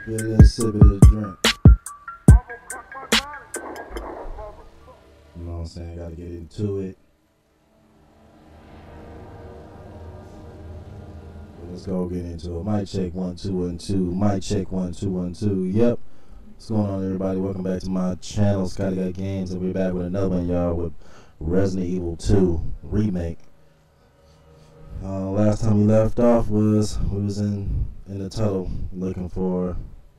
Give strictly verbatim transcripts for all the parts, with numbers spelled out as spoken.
Get a little sip of the drink. You know what I'm saying? Gotta get into it. Let's go get into it. Mic check one, two, one, two. Mic check one, two, one, two. Yep. What's going on, everybody? Welcome back to my channel, Scotty Got Games, and we're back with another one, y'all, with Resident Evil two Remake. Uh, last time we left off was we was in in the tunnel looking for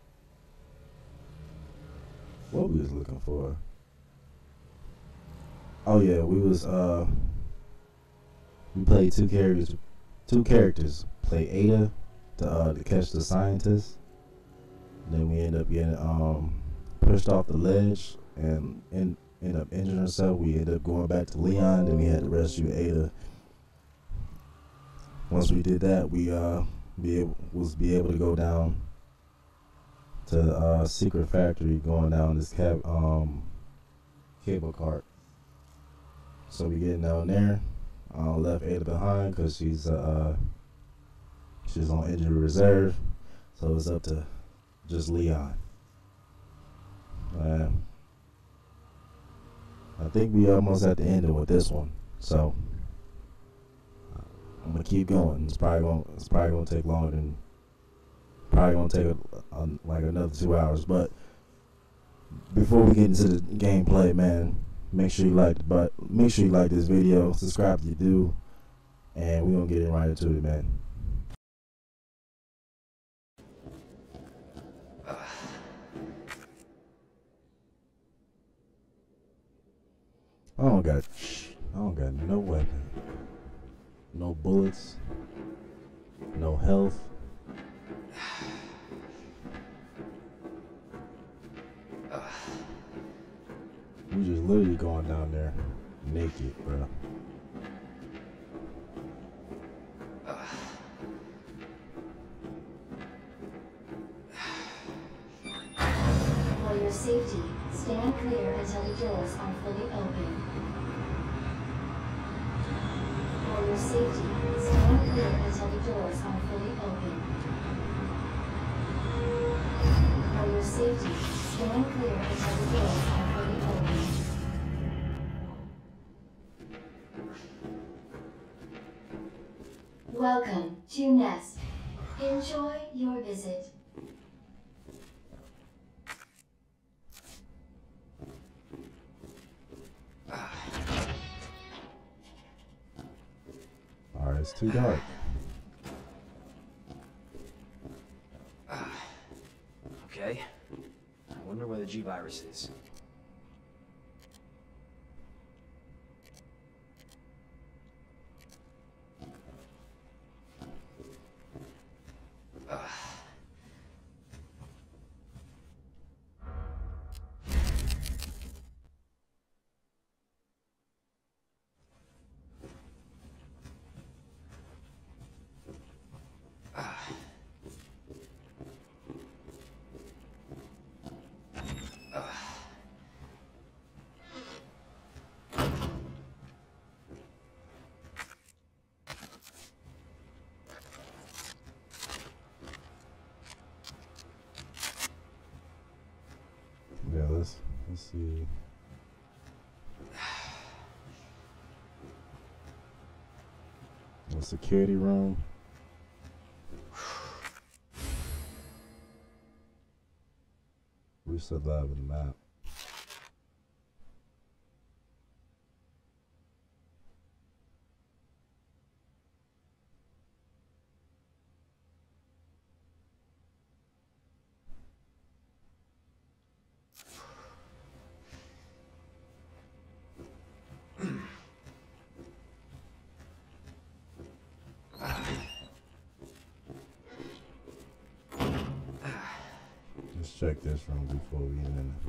what we was looking for. Oh yeah, we was uh we played two characters. Two characters play Ada to uh, to catch the scientist. Then we end up getting um pushed off the ledge and end end up injuring herself. We end up going back to Leon. Then we had to rescue Ada. Once we did that, we uh be able was be able to go down to the uh, secret factory, going down this cab um cable cart. So we getting down there. Uh, left Ada behind because she's uh she's on injury reserve, so it's up to just Leon. Uh, I think we almost at the end with this one, so I'm gonna keep going. It's probably gonna it's probably gonna take longer than probably gonna take a, a, like another two hours. But before we get into the gameplay, man, make sure you like the but make sure you like this video, subscribe if you do, and we're gonna get it right into it, man. I don't got I don't got no weapon, no bullets, no health. We just literally going down there naked, bro. For your safety, stand clear until the doors are fully open. For your safety, stand clear until the doors are fully open. For your safety, stand clear until the doors are fully open. Welcome to Nest. Enjoy your visit. Alright, it's too dark. Okay. I wonder where the G-Virus is. Yeah, let's let's see. The security room. We still live in the map. Let's check this room before we get in.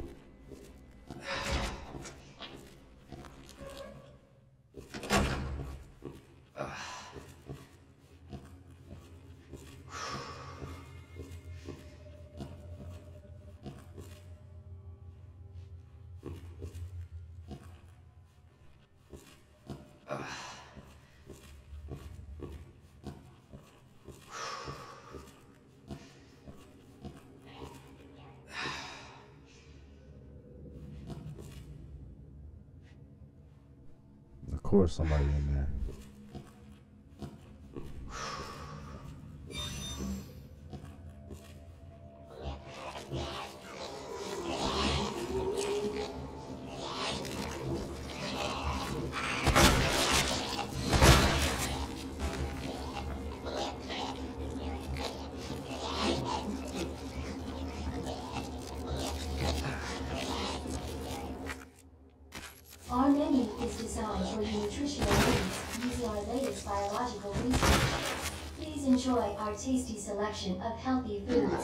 course, somebody in there. Our menu is designed for your nutritional needs using our latest biological research. Please enjoy our tasty selection of healthy foods.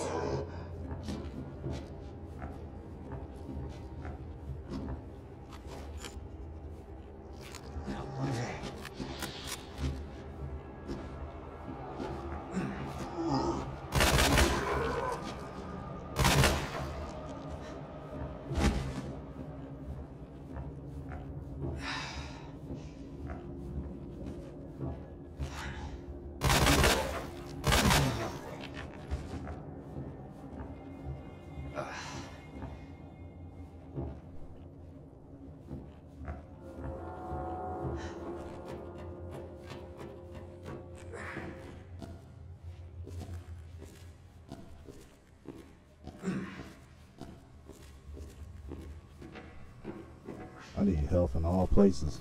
I need health in all places.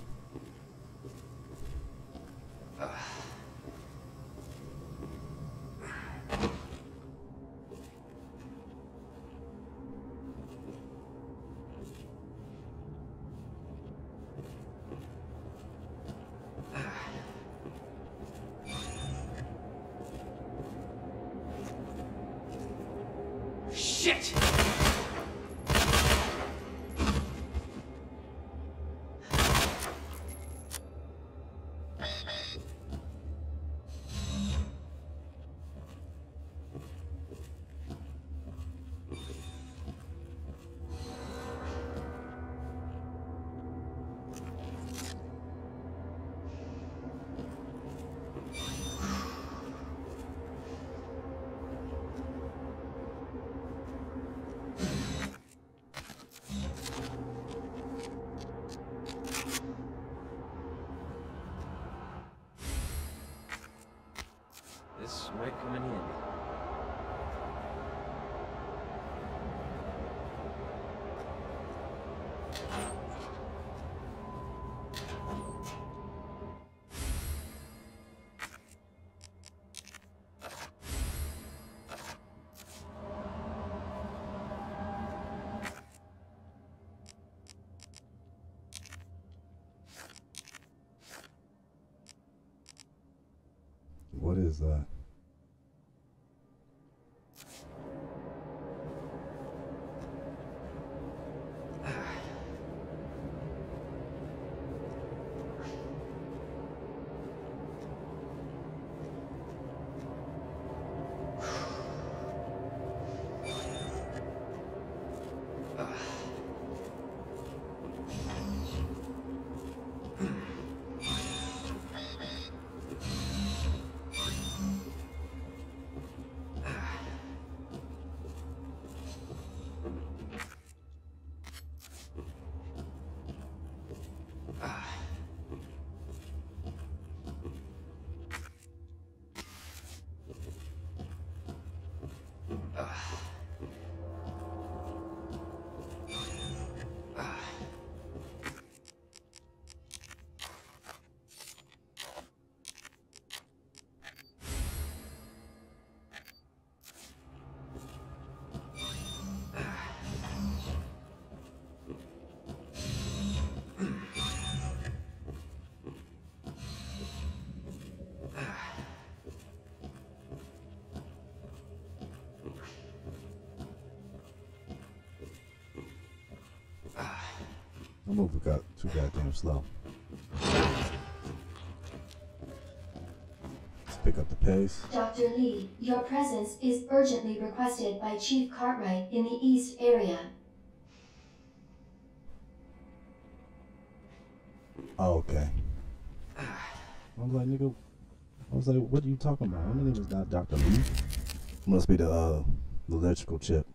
Shit! This might come in handy. What is that? My move got too goddamn slow. Let's pick up the pace. Doctor Lee, your presence is urgently requested by Chief Cartwright in the East area. Oh, okay. I was like, nigga, I was like, what are you talking about? My name is not Doctor Lee. Must be the, uh, the electrical chip.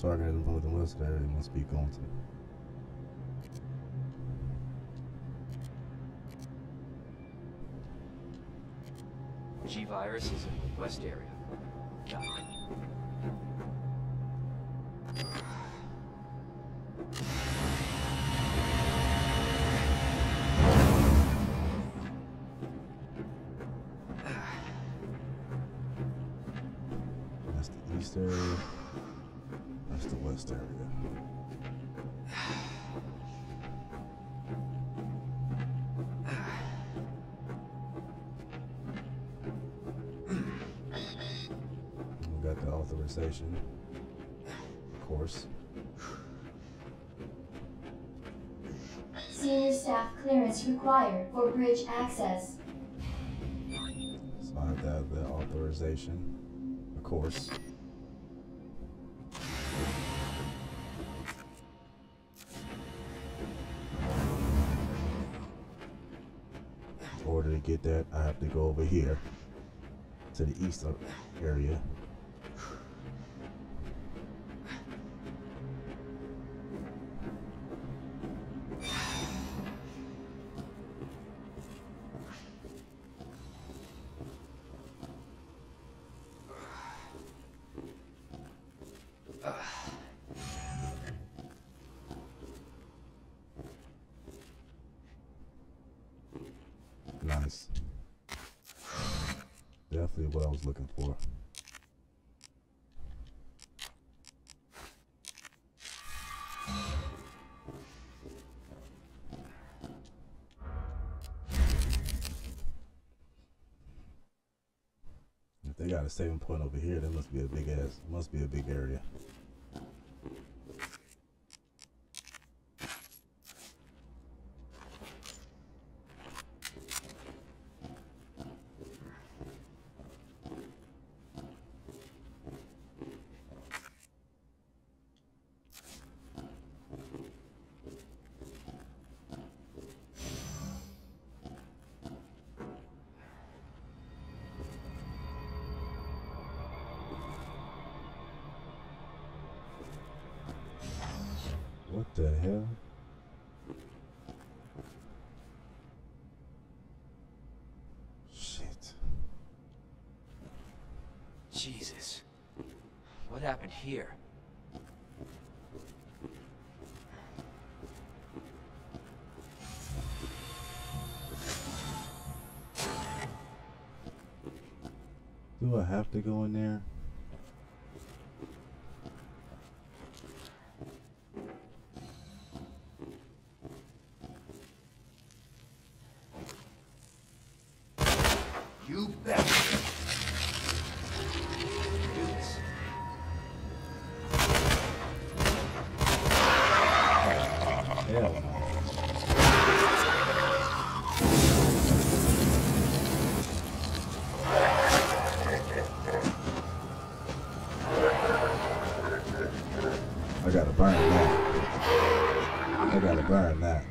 Target from the west area must be going to. G-Virus is in the west area. Got it. That's the east area. That's the west area. We got the authorization, of course. Senior staff clearance required for bridge access. So I have to have the authorization, of course. In order to get that, I have to go over here to the east of area. Nice. Definitely what I was looking for. If they got a saving point over here, that must be a big ass, must be a big area. What the hell? Shit. Jesus. What happened here? Do I have to go in there? You bet. Do this. Hell no. I gotta burn that. I gotta burn that.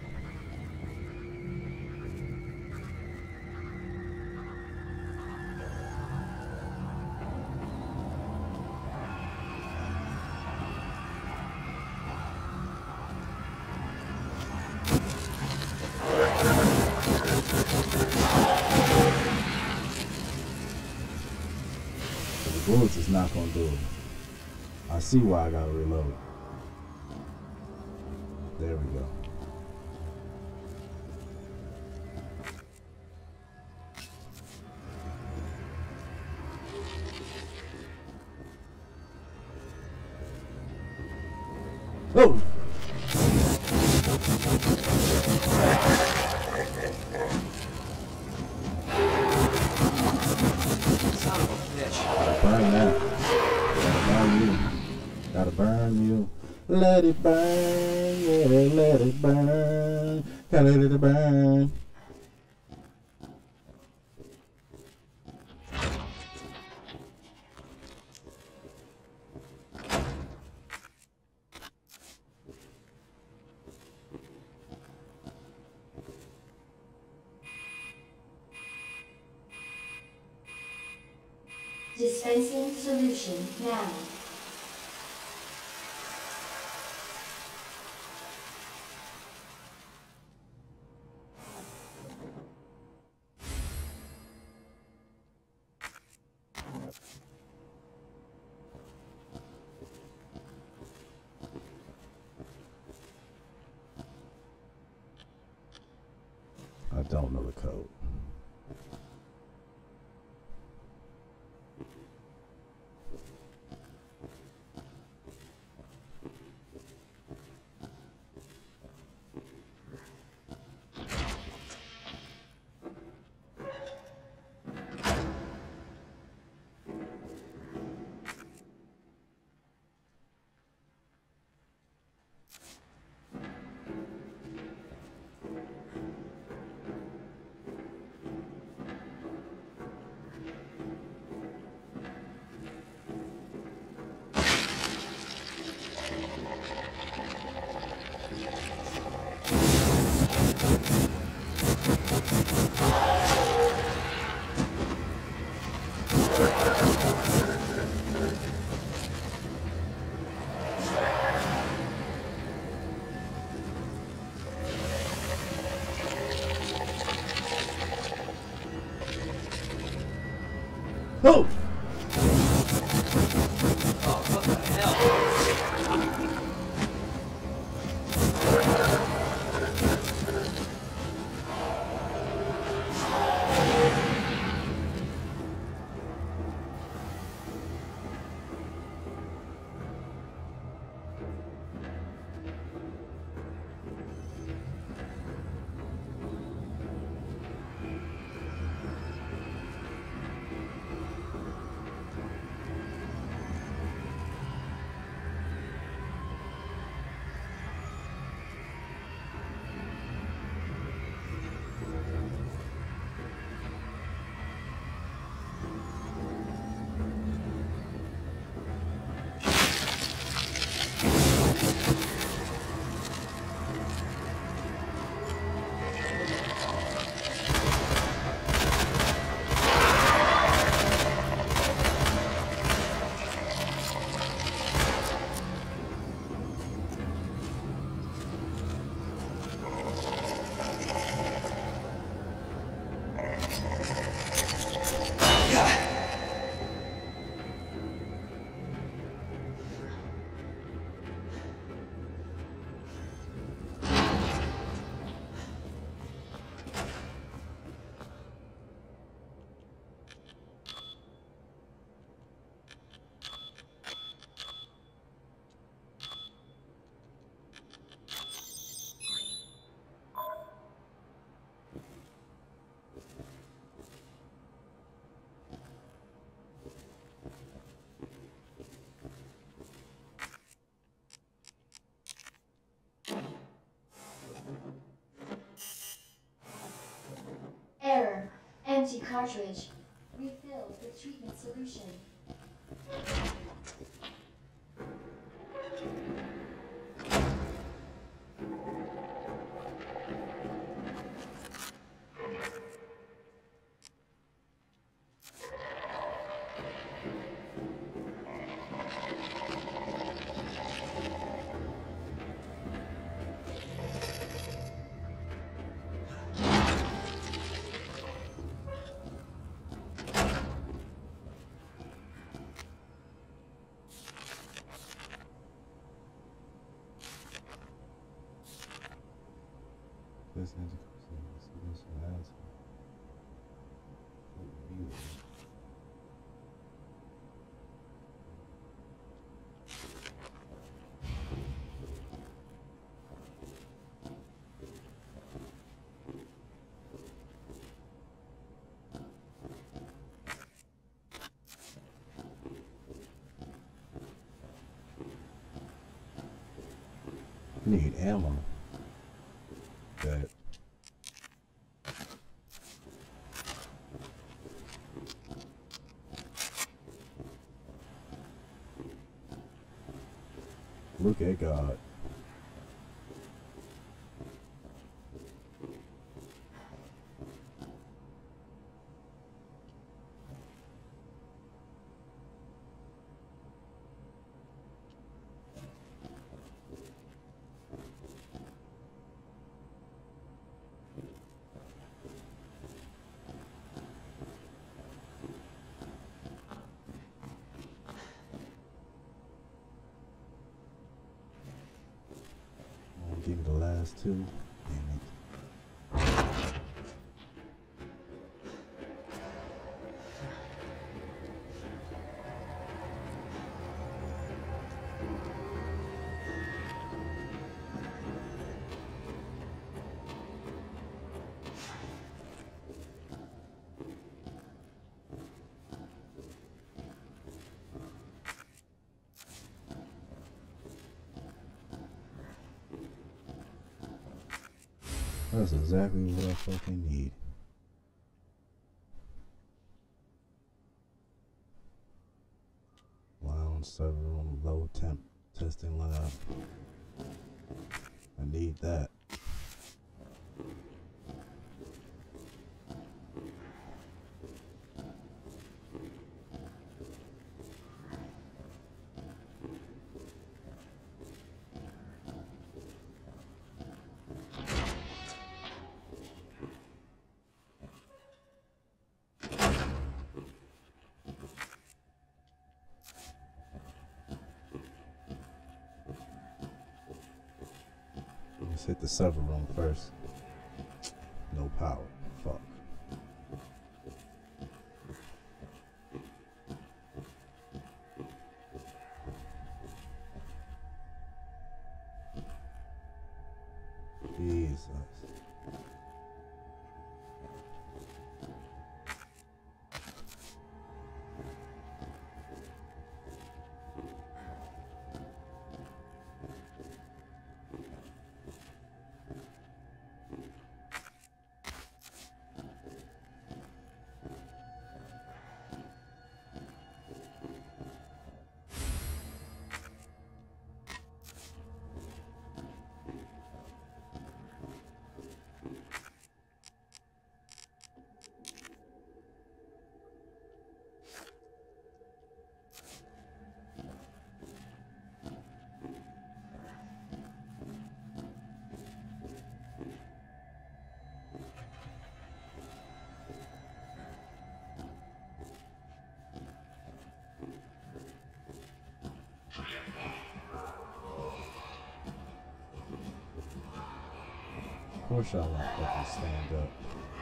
The bullets is not gonna do it. I see why I gotta reload. There we go. Oh! Son of a bitch. Gotta burn that. Gotta burn you. Gotta burn you. Let it burn, yeah, let it burn. Gotta let it burn. Dispensing solution now. I don't know the code. Oh! Oh, what the hell? Error. Empty cartridge. Refilled with treatment solution. This has a answer. Need ammo. That. Look at God. I'll give you the last two. Damn it. That's exactly what I fucking need. Lounge, server room, low temp testing lab. I need that. Let's hit the server room first. No power. Fuck. Jesus. Of course y'all want to fucking stand up.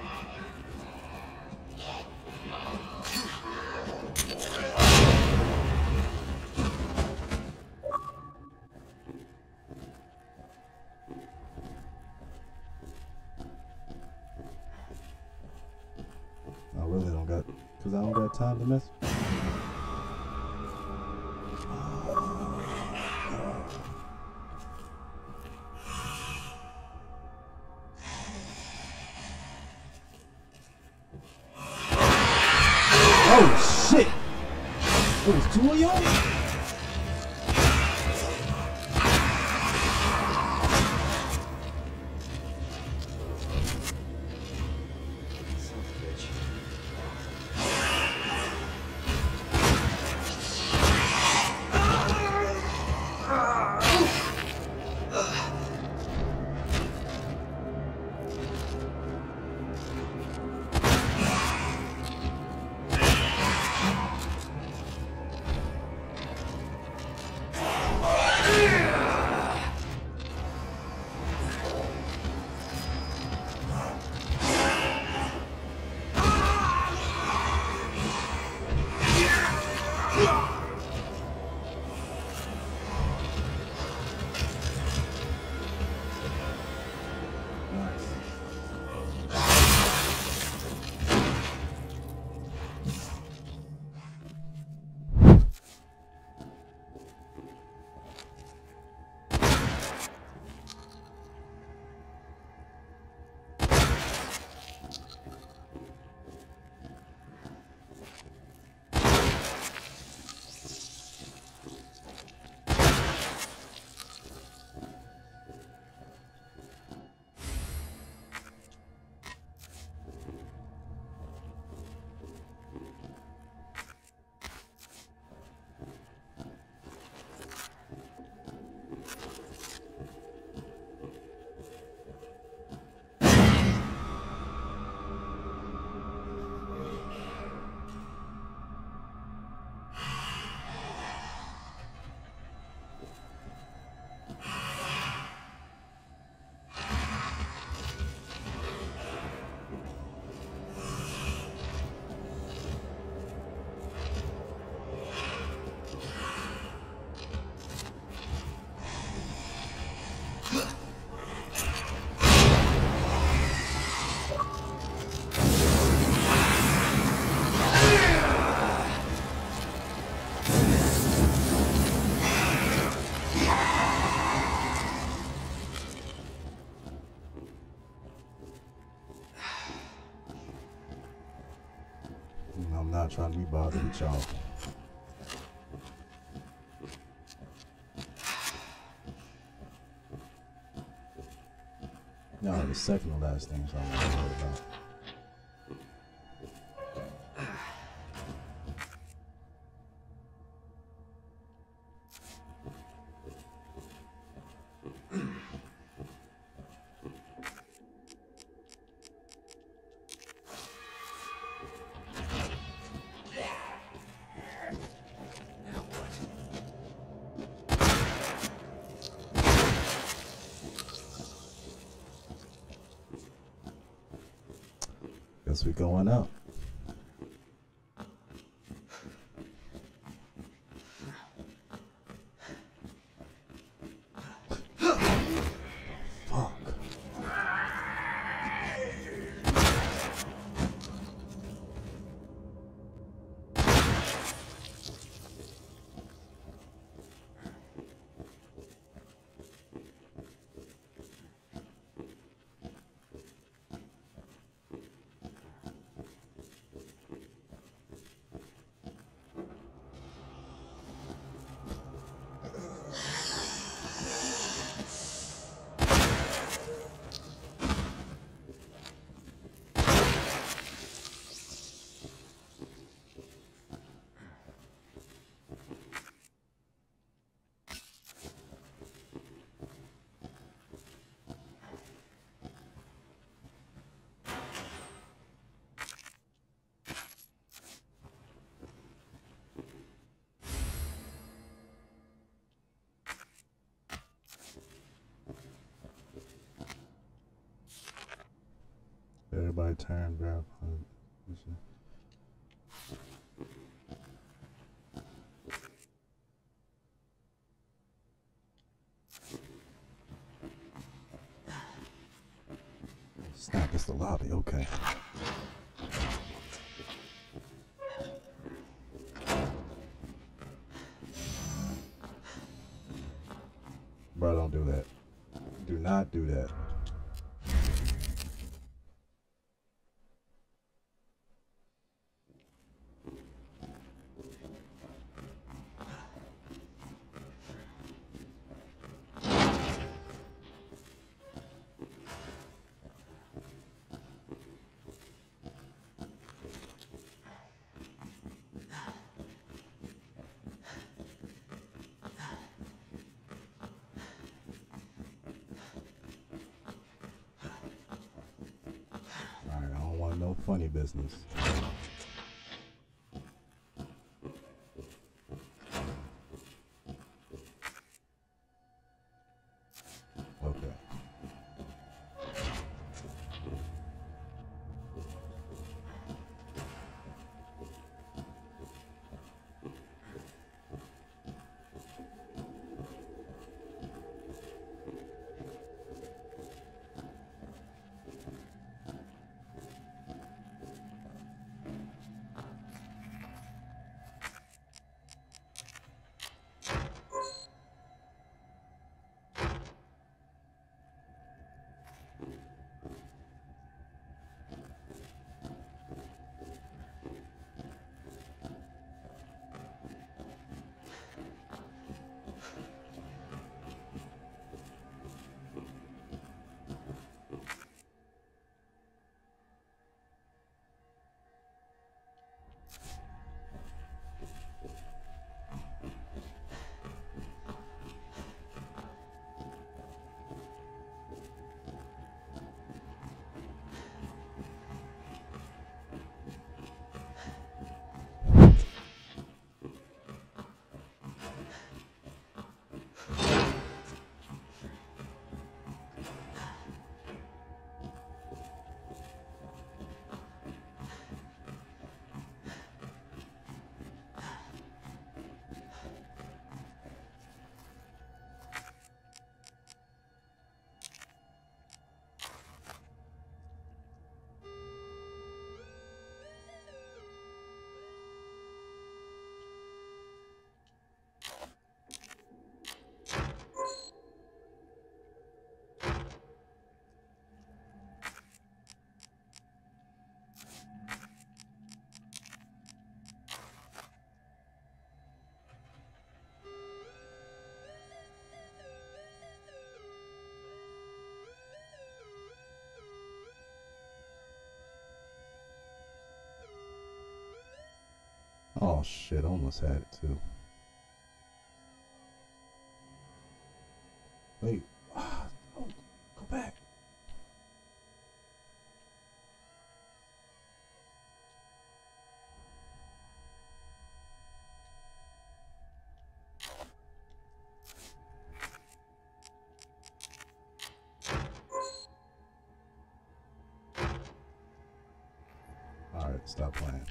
I really don't got, cause I don't got time to mess. Oh shit! It was two of y'all? Son of a bitch. I'm not trying to be bothered with y'all. No, the second to last thing I'm gonna worry about. Guess we going up. Fuck. Everybody turn, grab. Snap, it's the lobby, okay. Bro, don't do that. Do not do that. No funny business. Okay. Oh shit, I almost had it too. Wait. Ah, oh, go back. Alright, stop playing.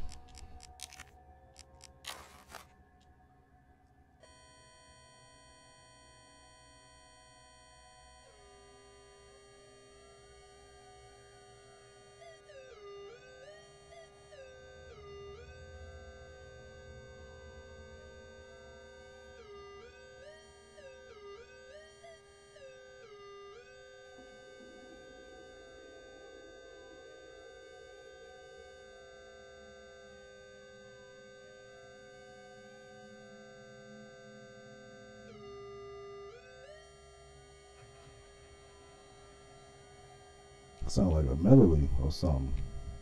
Sound like a melody or something.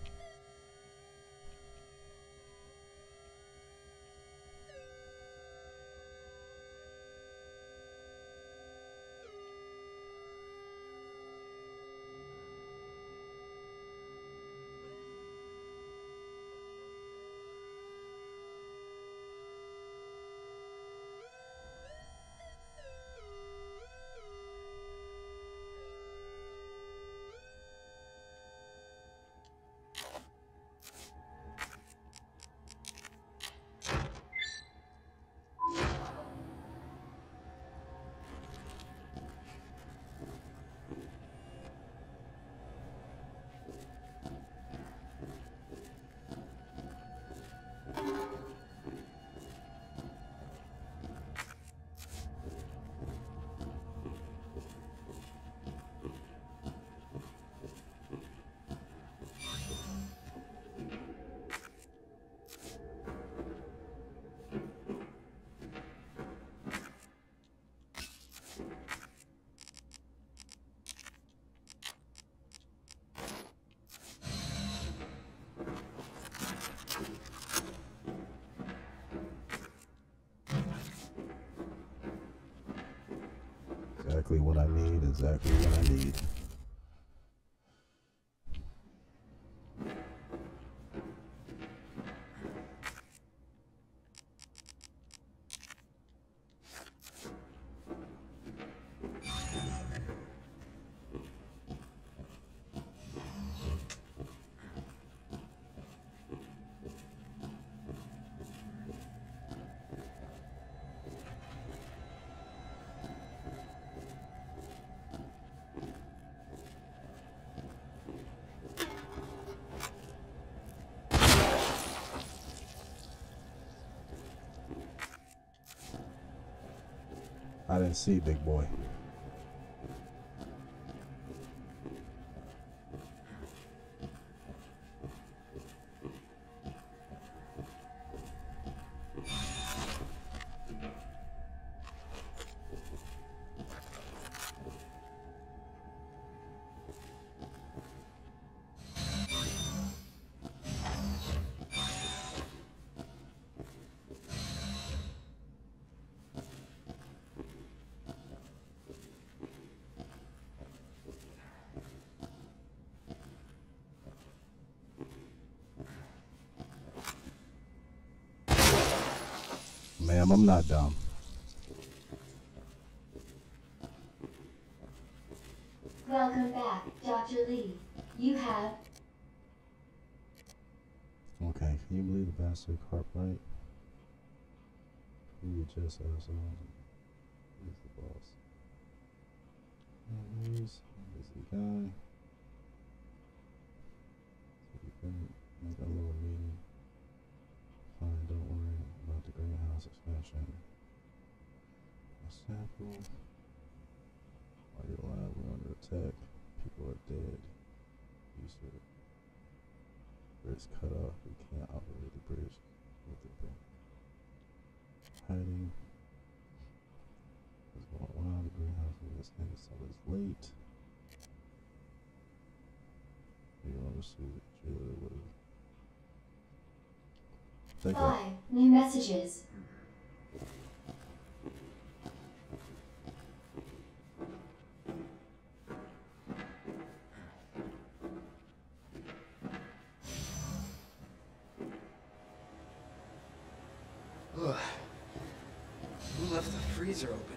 Exactly what I need, exactly what I need. I didn't see big boy. Ma'am, I'm not dumb. Welcome back, Doctor Lee. You have... Okay, can you believe the bastard Cartwright? Who you just asked on? He's the boss. Anyways, busy guy. So you can make a little meeting. Fine, don't worry about the greenhouse expansion. A sample. While you're alive, we're under attack. People are dead. You said bridge cut off. We can't operate the bridge with the bridge. Hiding. Let's go around the greenhouse and this thing so it's late. You want to see the driller with take that. Five new messages. Ugh. Who left the freezer open?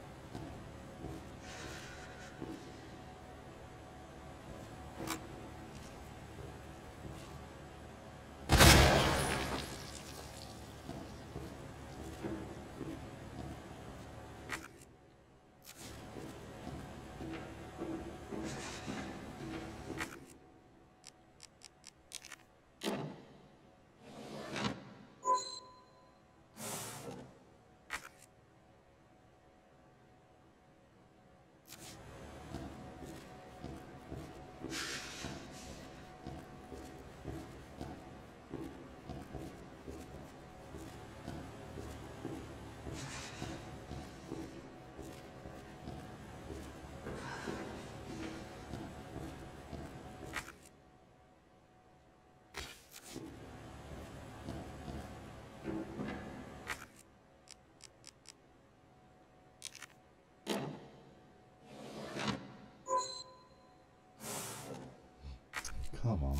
Come on.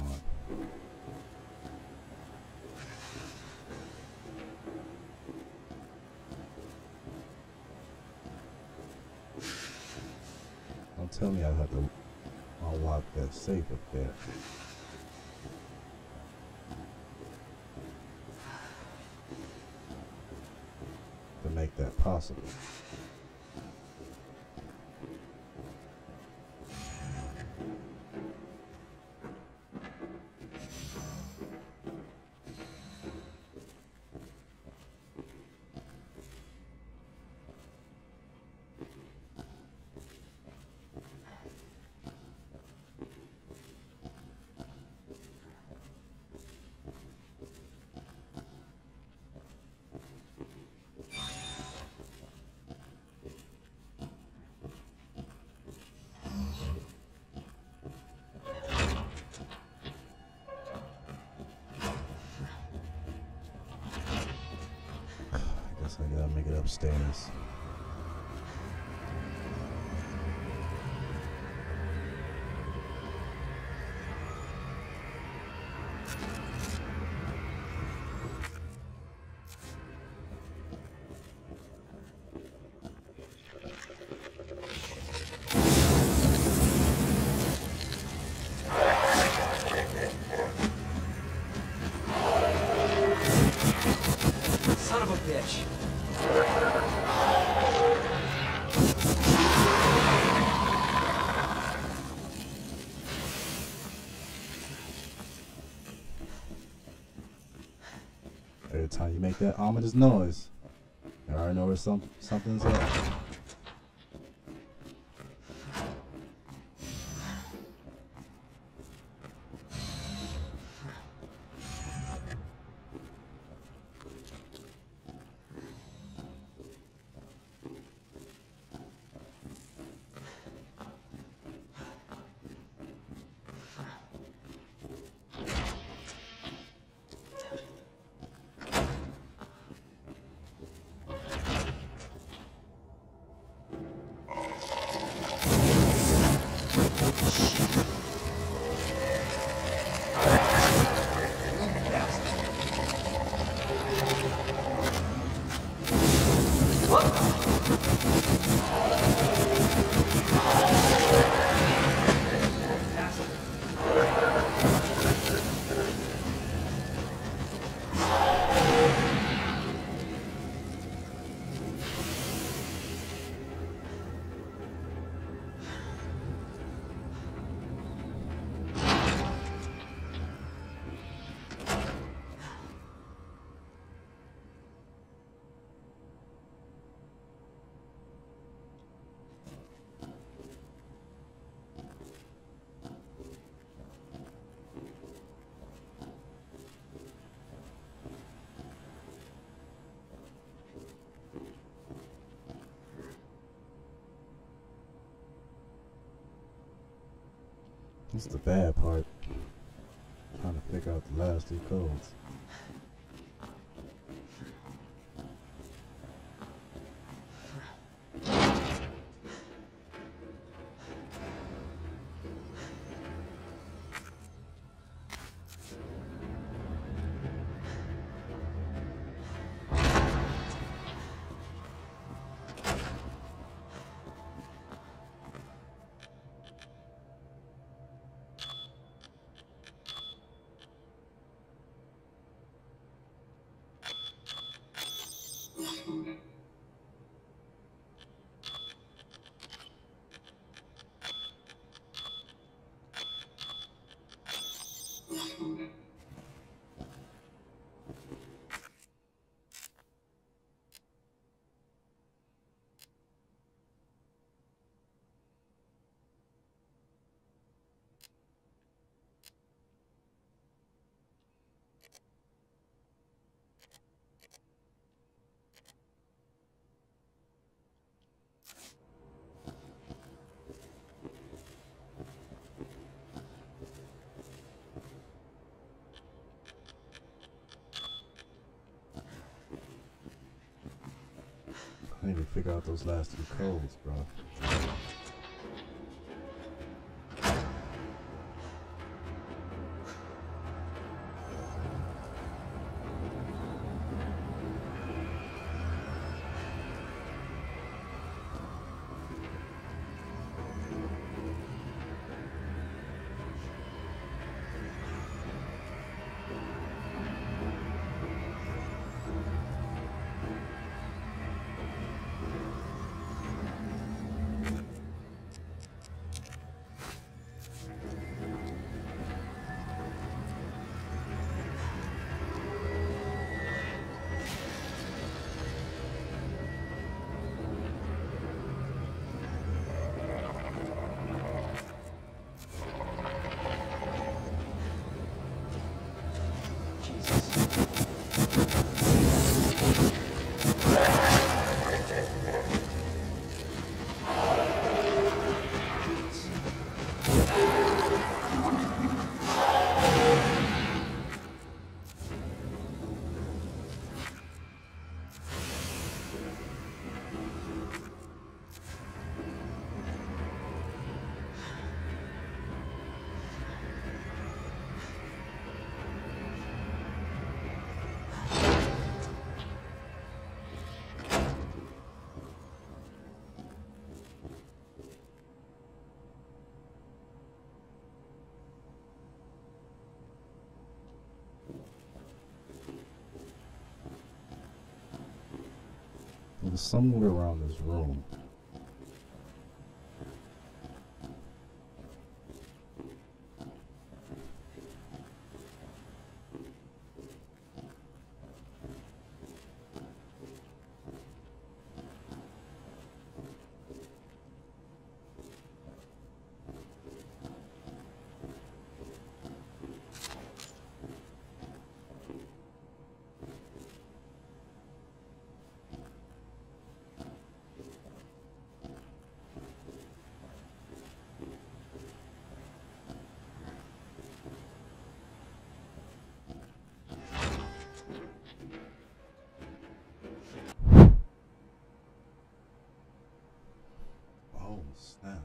Don't tell me I have to unlock that safe up there. To make that possible. I gotta make it upstairs. Son of a bitch. Every time you make that ominous noise, you already know where some, something's up. This is the bad part. Trying to figure out the last two codes. I need to figure out those last two codes, bro. It was somewhere around this room. Oh, snap.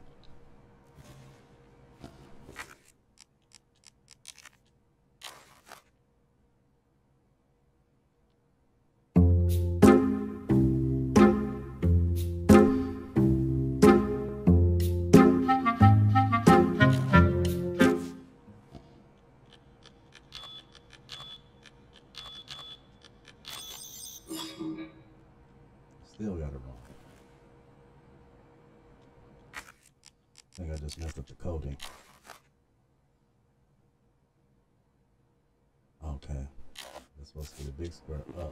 Still got it wrong. I think I just messed up the coding. Okay. That's supposed to be the big square up.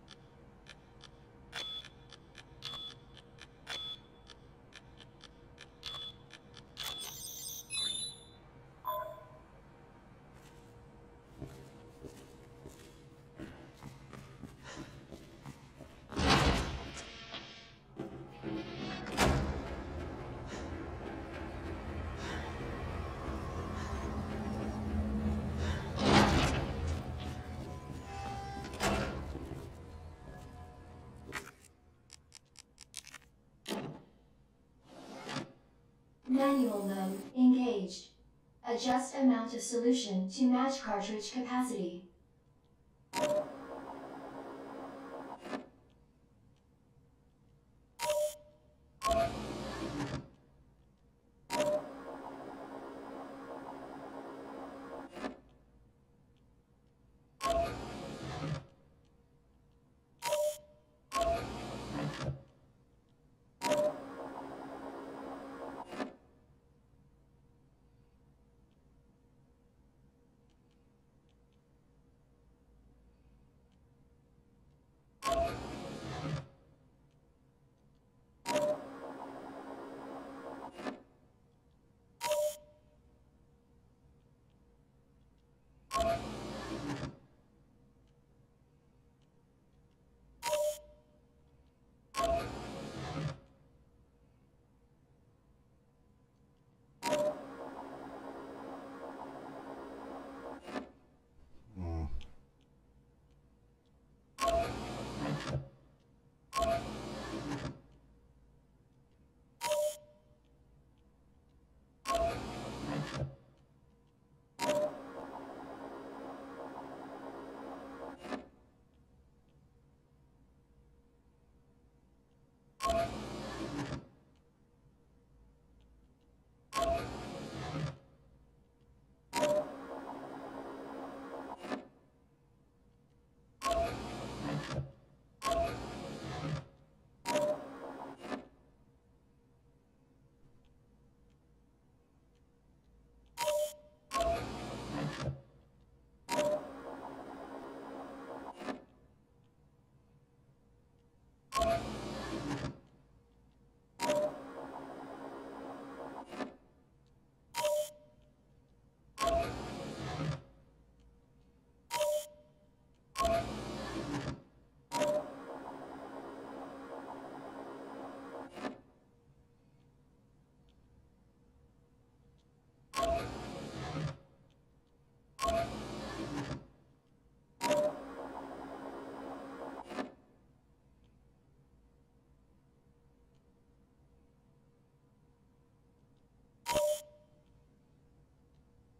Manual mode engaged. Adjust amount of solution to match cartridge capacity.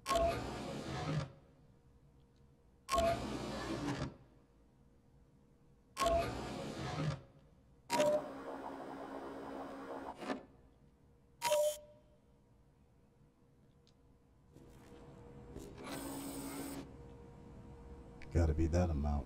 Gotta be that amount.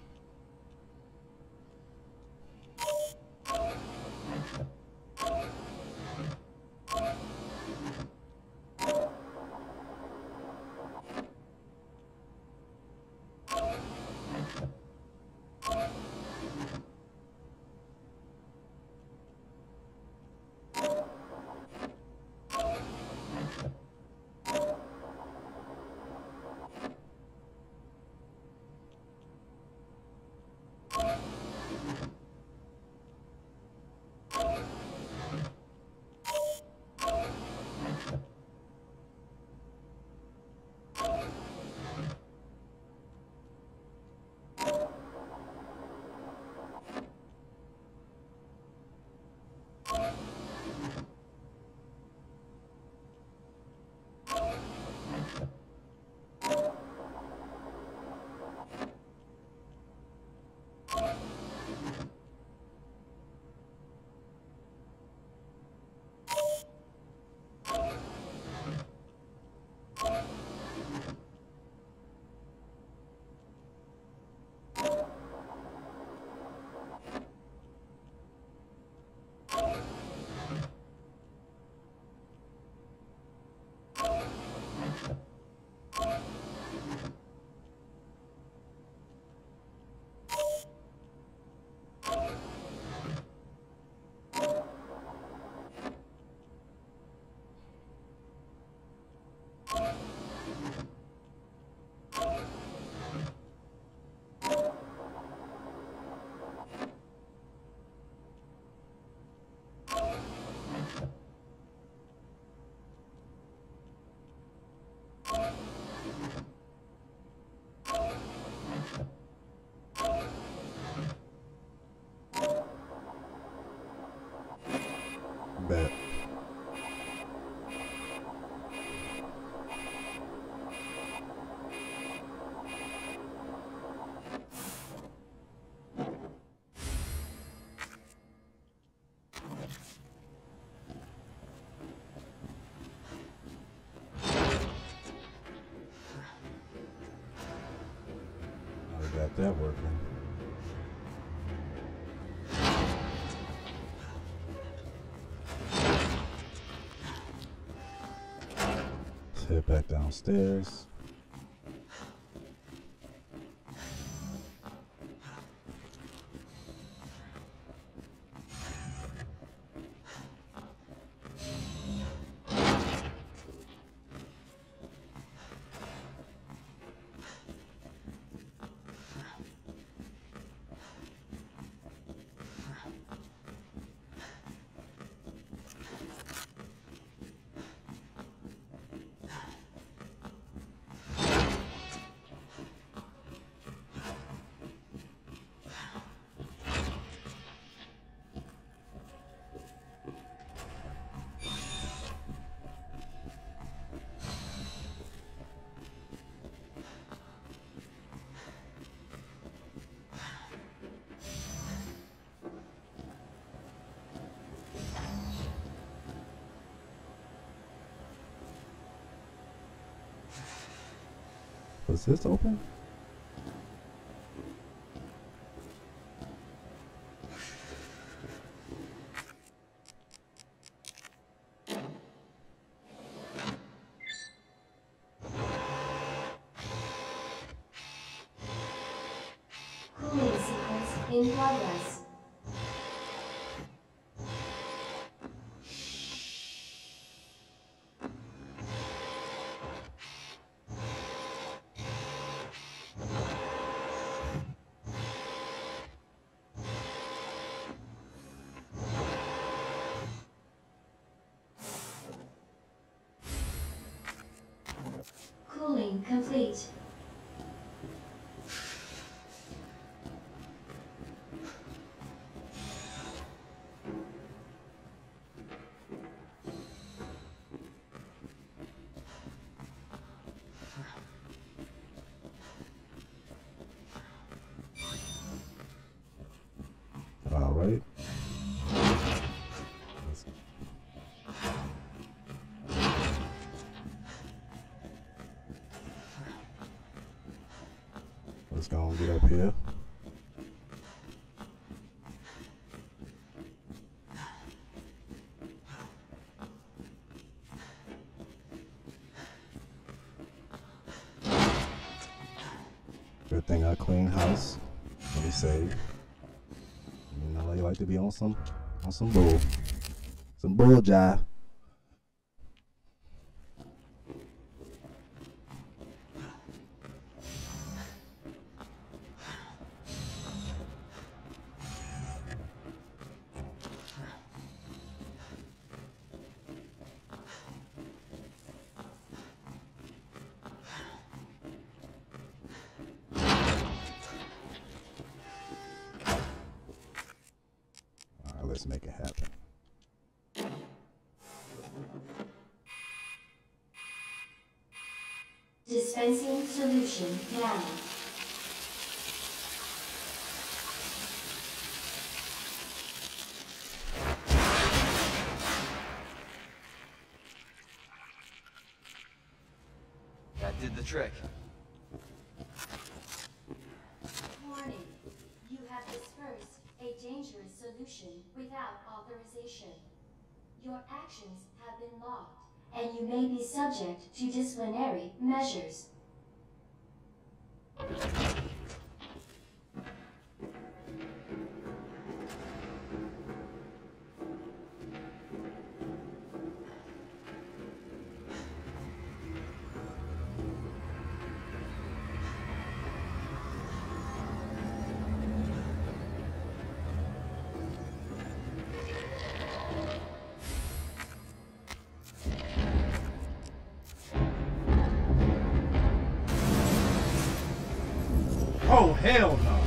Bet. I got that working. Head back downstairs. Was this open? Cooling sequence in progress. Cooling complete. Let's go and get up here. Good thing I clean house. Let me save. You know, you like to be on some on some bull. Some bull jive. Let's make it happen. Dispensing solution now. That did the trick. Warning. You have dispersed a dangerous solution without authorization. Your actions have been logged, and you may be subject to disciplinary measures. Oh, hell no.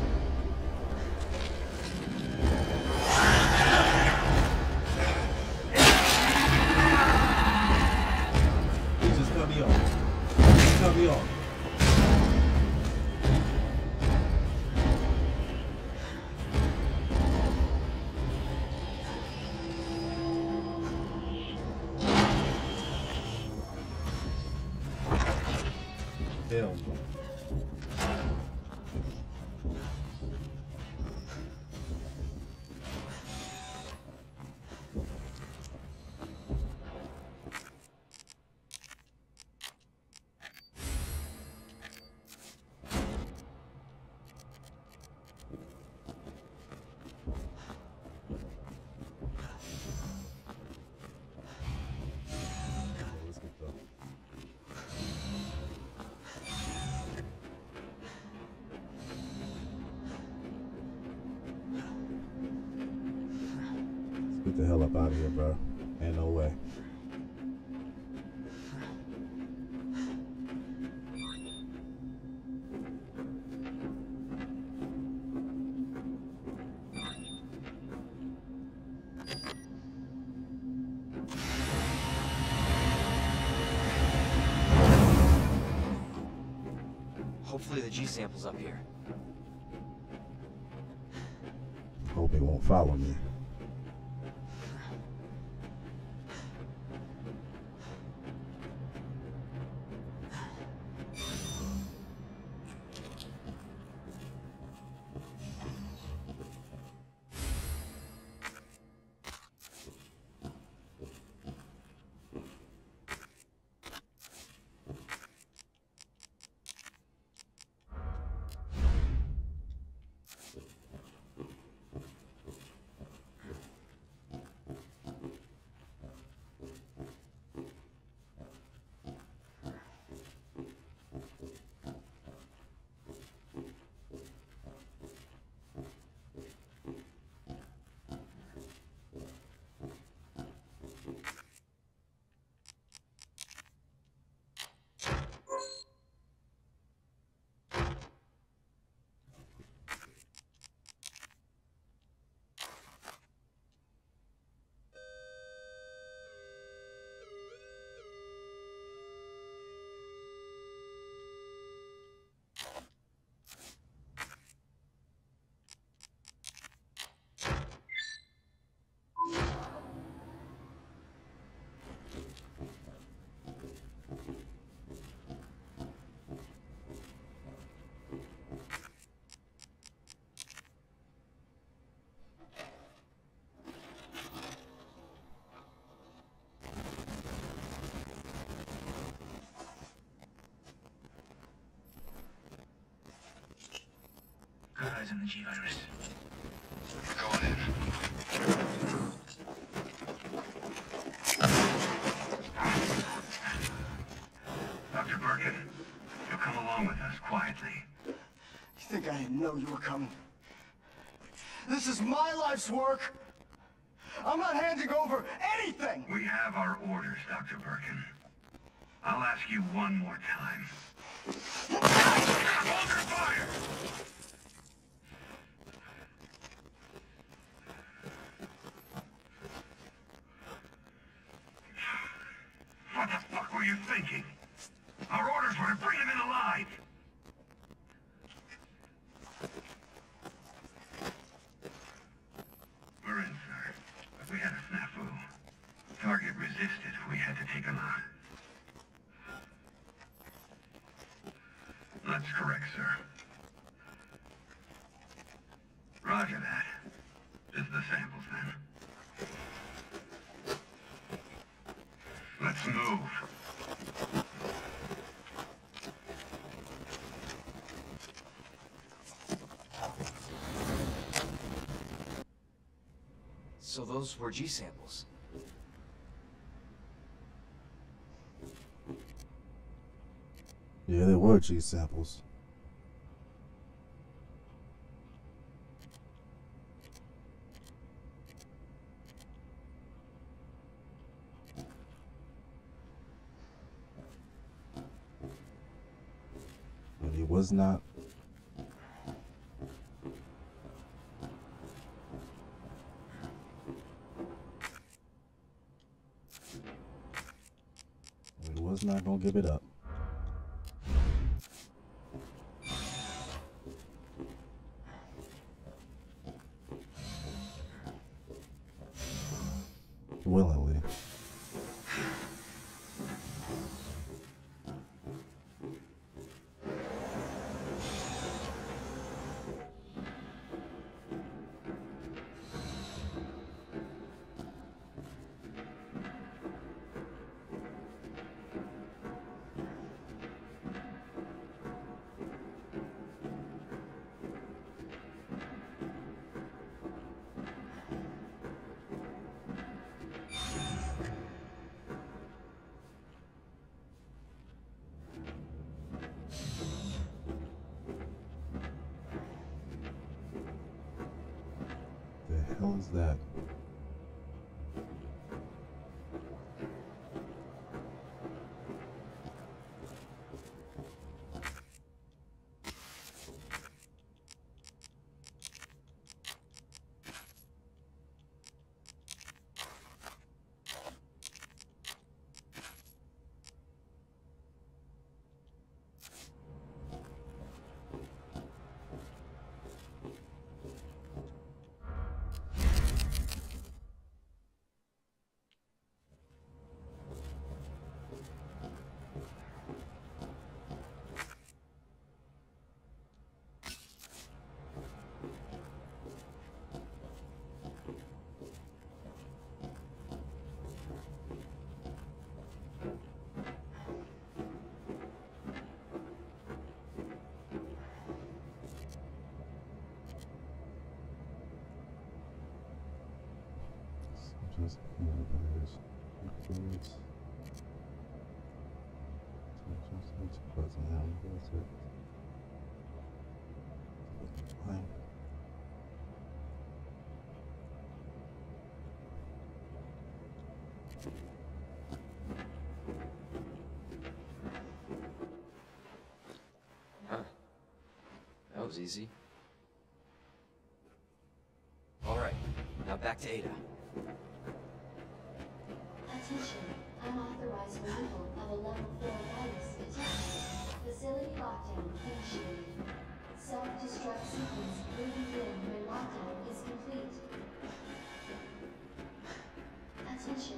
He just cut me off. Just cut me off. Hell no. Let's get the Get the hell up out of here, bro. Ain't no way. Hopefully the G sample's up here. Hope it won't follow me. eyes on the G-Virus. Go ahead. Doctor Birkin, you'll come along with us quietly. You think I didn't know you were coming? This is my life's work. I'm not handing over anything. We have our orders, Doctor Birkin. I'll ask you one more time. Hold your fire! What the fuck were you thinking? Our orders were to bring him in alive! We're in, sir. But we had a snafu. Target resisted. We had to take him out. That's correct, sir. Roger that. Just the samples, then. Let's move. So those were G samples. Yeah, there were G samples. But it was not. It was not gonna give it up. Willingly. The hell is that? Just includes includes just personnel. That's it. Fine. Huh. That was easy. All right, now back to Ada. Attention, unauthorized removal of a level four virus detected. Facility lockdown initiated. Self-destruct sequence will begin when lockdown is complete. Attention.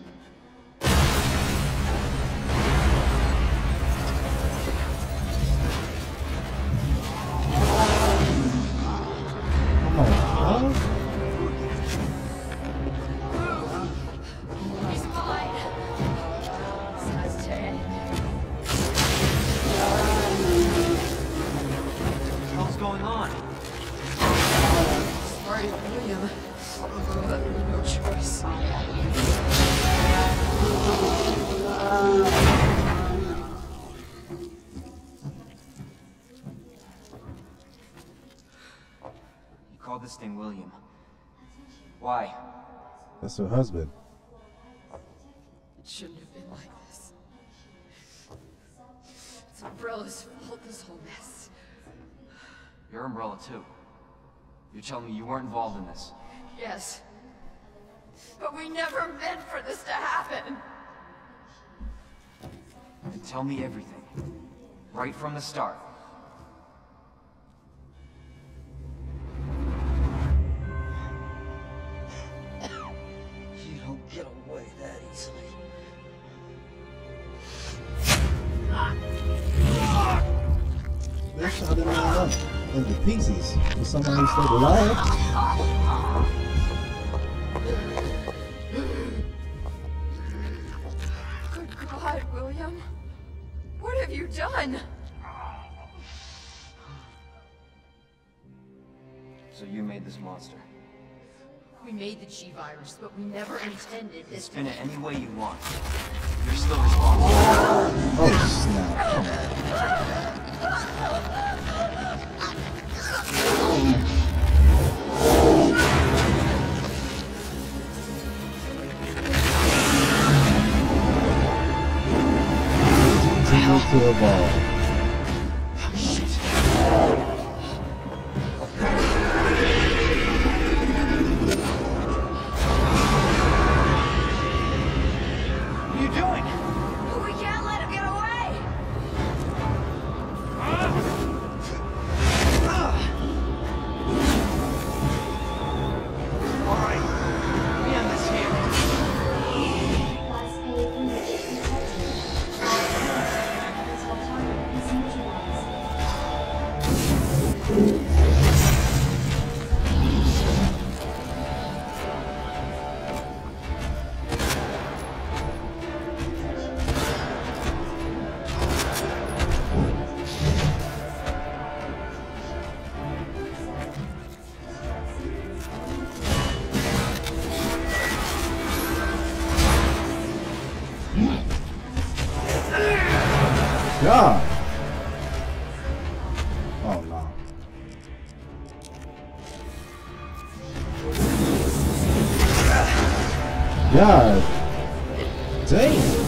Oh my god. William, you have no choice. You called this thing William. Why? That's her husband. It shouldn't have been like this. It's Umbrella's fault, this whole mess. You're Umbrella too. You're telling me you weren't involved in this? Yes. But we never meant for this to happen. Then tell me everything. Right from the start. You don't get away that easily. They shot him up into pieces. Was somebody still alive? Good God, William. What have you done? So you made this monster. We made the G-Virus, but we never intended this. Spin it any way you want. You're still responsible. Oh snap! Come on. Continue to evolve. What are you doing? We can't let him get away! All right. We end this here. Class A breach detected. Until target is neutralized. God! Oh no. God! Damn!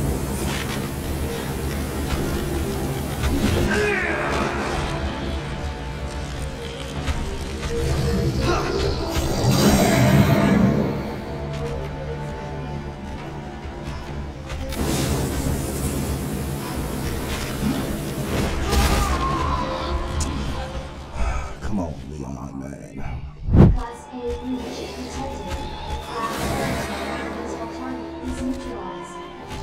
Come on, Leon, man. Class A breach detected. Until target is neutralized.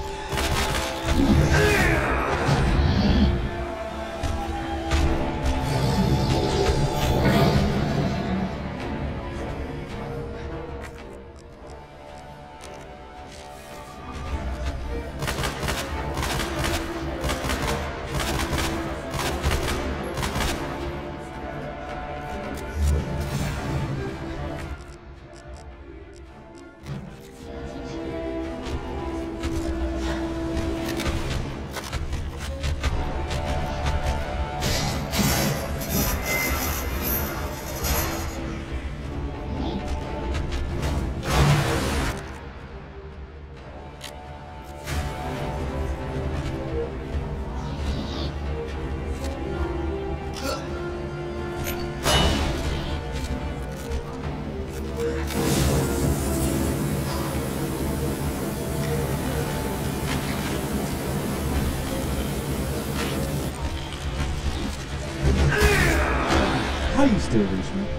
How do you still reach me?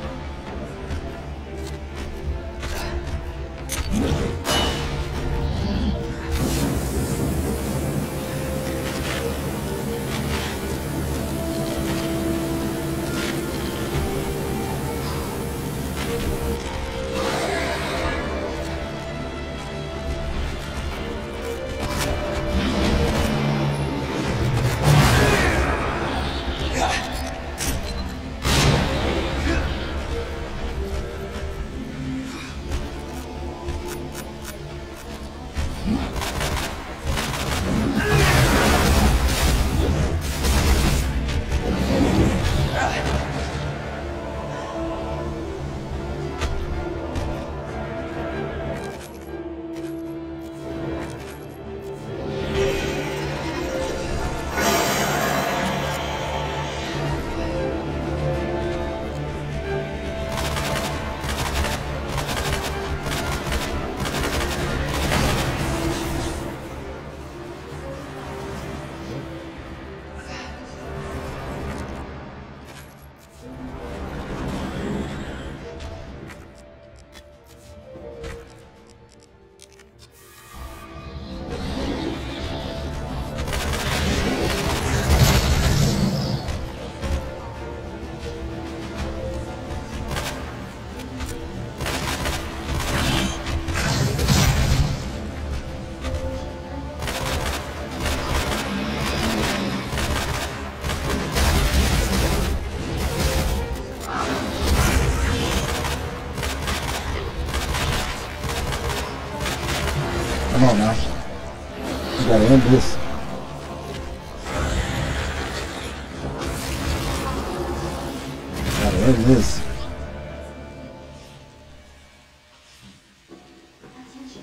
this? Gotta end this. Attention.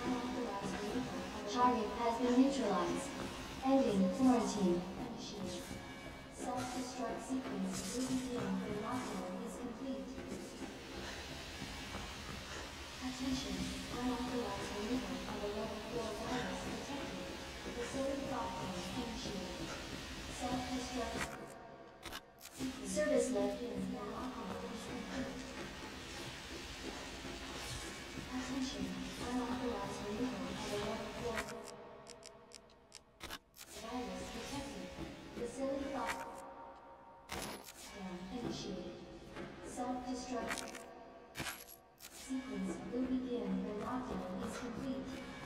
Target has been neutralized. Ending quarantine. Initiated. Self-destruct sequence will begin when lockdown is complete. Attention. Unauthorized removal of a level four virus detected. Facility lockdown initiated. Self-destruct. Service left in when lockdown is complete. Attention. Unauthorized removal of a level four virus detected. Facility lockdown initiated. Self-destruct sequence will begin when lockdown is complete.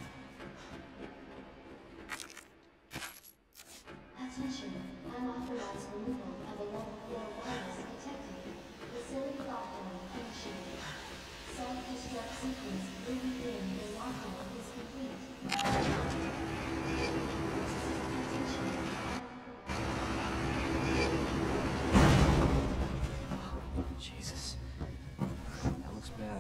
Attention. Unauthorized removal of a level four virus detected. Facility lockdown initiated. Self-destruct sequence will begin when lockdown is complete. Attention. Jesus. That looks bad.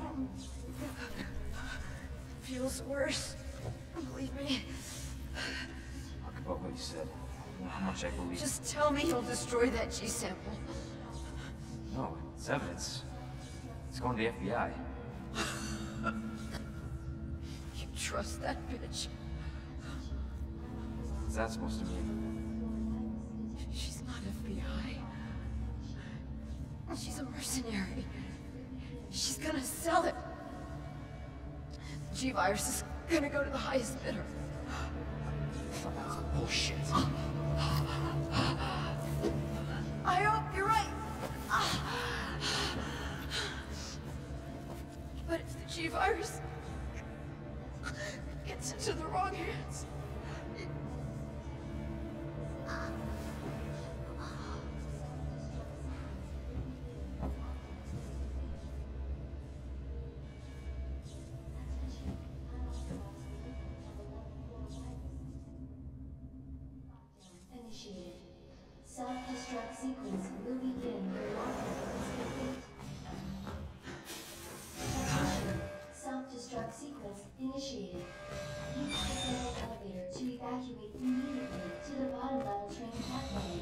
Feels worse. Believe me. Talk about what you said. I don't know how much I believe. Just tell me you'll destroy that G sample. No, it's evidence. It's going to the F B I. You trust that bitch? What's that supposed to mean? She's not F B I. She's a mercenary. She's gonna sell it. The G-Virus is gonna go to the highest bidder. That's bullshit. I hope you're right. But if the G-Virus gets into the wrong hands... it- Initiated. Self-destruct sequence will begin when lockdown is complete. Attention. Self-destruct sequence initiated. Use the central elevator to evacuate immediately to the bottom level train pathway.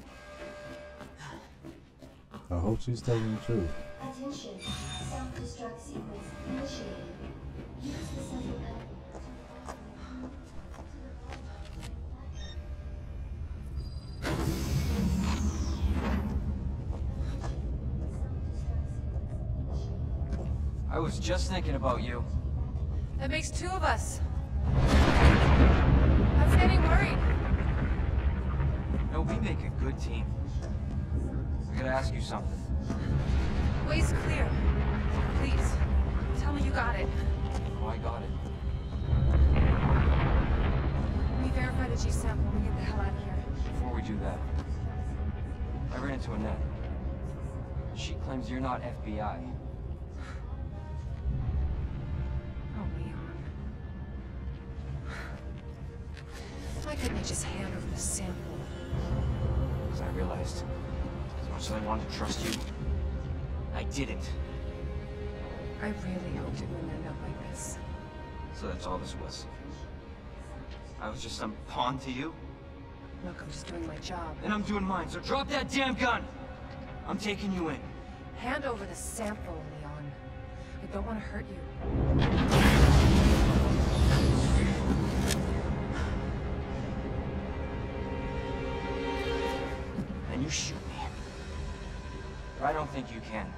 I hope she's telling the truth. Attention. Self-destruct sequence initiated. Use the central elevator. I was just thinking about you. That makes two of us. I was getting worried. No, we make a good team. I gotta ask you something. Way's clear. Please, tell me you got it. Oh, I got it. We verify the G sample. We get the hell out of here. Before we do that, I ran into Annette. She claims you're not F B I. Oh, Leon. Why couldn't they just hand over the sample? Because I realized, as much as I wanted to trust you, I didn't. I really hoped it wouldn't end up like this. So that's all this was. I was just some pawn to you, Look, I'm just doing my job. and I'm doing mine, so drop that damn gun! I'm taking you in. Hand over the sample, Leon. I don't want to hurt you. And you shoot me. But I don't think you can.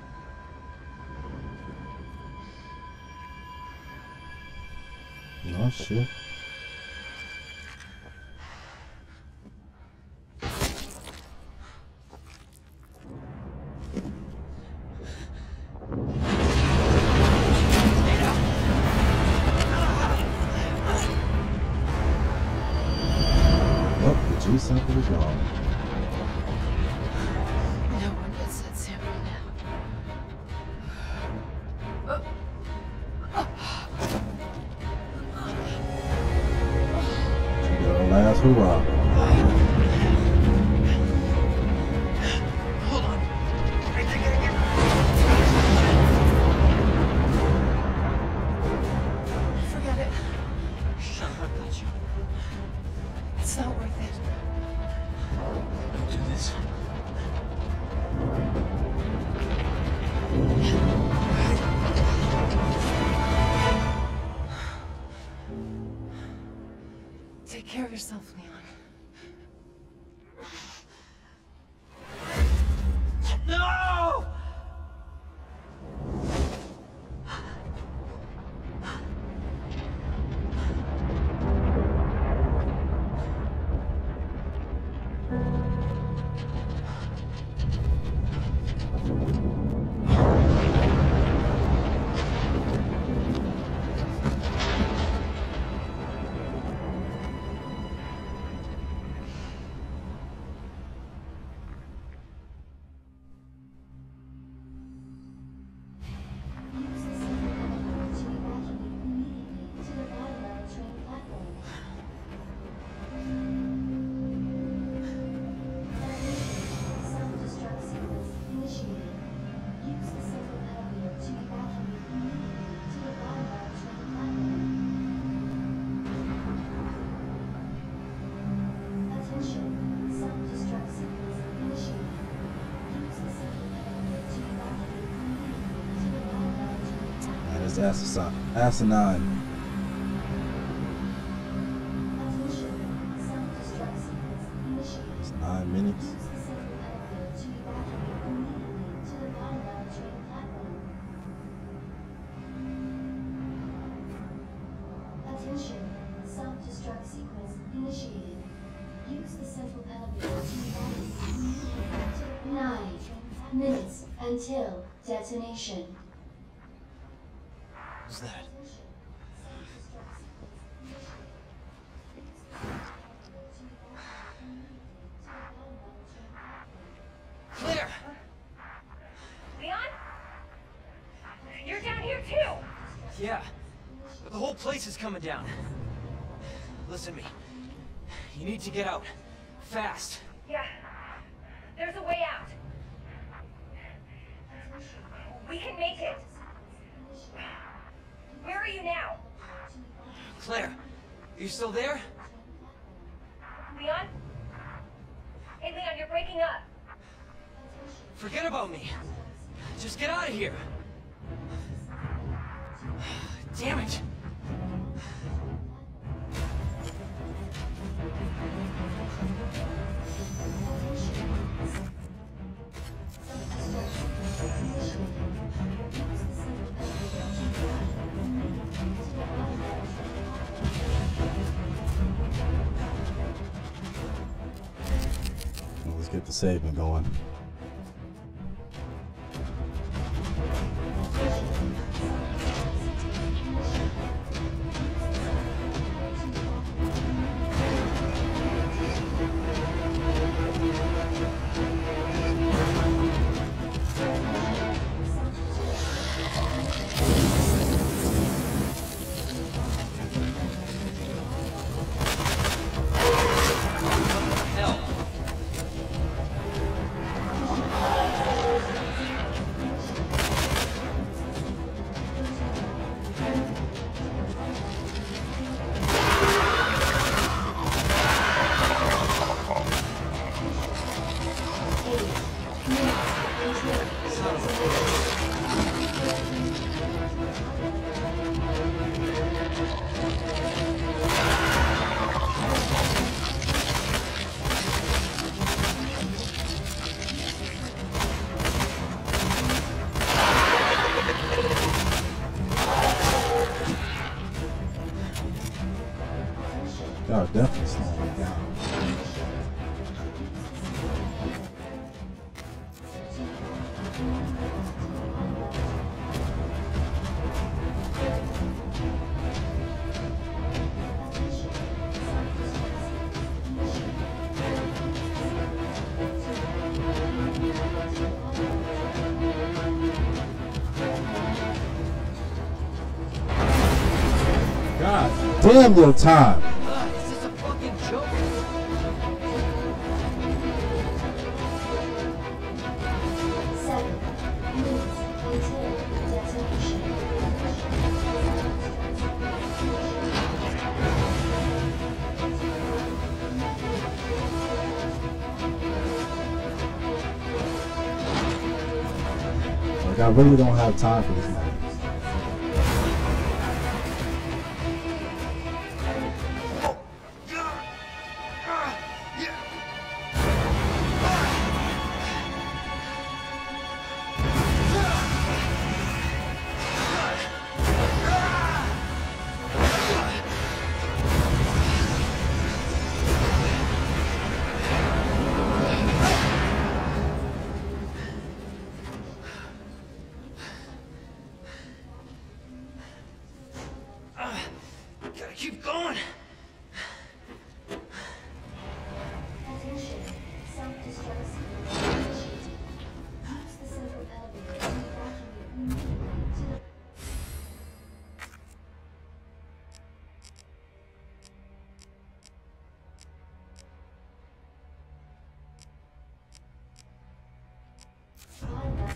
No shit. Oh, the G sample is gone. No one gets that sample now. You gonna laugh Too wild. Hold on. I think I can... Forget it. Shut up, I got you. It's not worth it. Don't do this. Take care of yourself, Leon. No! Man, it's asinine. Asinine. It's nine minutes. Attention, self-destruct sequence initiated. Use the central elevator to evacuate. Nine minutes until detonation. What's that? Claire! Leon? You're down here too! Yeah. The whole place is coming down. Listen to me. You need to get out. Fast. Yeah. There's a way out. We can make it. Where are you now? Claire, are you still there? Leon? Hey Leon, you're breaking up. Forget about me. Just get out of here. Damn it. Well, let's get the saving going. Hell. God, definitely slowing it down. God damn your time. Ugh, is this a fucking joke? I really don't have time for this now. Gotta keep going. Attention. Self-destruct sequence initiated. Use the central elevator to evacuate immediately to the... Automatic-